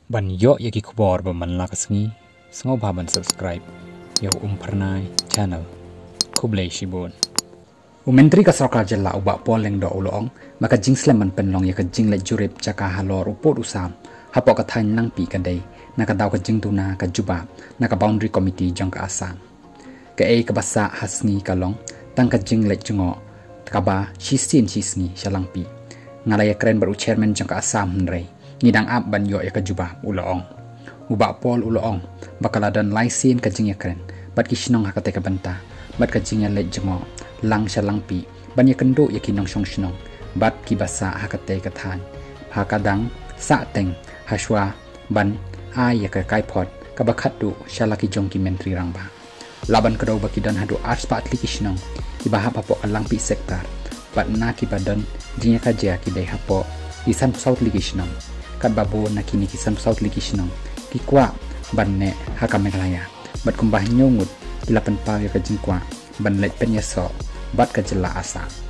ban yo yaki kapor baman lakasngi sengo baban subscribe yo pernai channel Khublei shibun menteri kasrokar jella ubak poleng do ulong maka jing sleman penlong ya jing le jurip jaka halor upot usam hapok kathain Langpih kadai naka daw ka jing tuna ka jubab naka boundary committee jongka Assam ke kabasa hasni kalong tang ka jing le jungo kaba shisni Langpih ngalaya keren baru chairman jongka Assam nrei nidang ab ban yo ya ka jubab ulong ubak pol ulong bakaladan laisin ka jing iakren bat kisnong hakate ka banta bat ka jing le jungo lang Langpih ban ya kendo ya kinong shnong bat kibasa hakate ka than hakadang satang haswa ban ya ka kaipot ka bakhatu shalaki jongki menteri rangba laban kedau bakidan hadu ars patli kisnong ibaha papo Langpih sektor bat na kibadan jinya ka jia ki dei hapo isan south likisnong kat babo nakini kisan south likisnong kikwa banne hakameglaya bat kumbah nyongut 8 pa ya ka jingkwa ban lek penyaso bat ka jela asa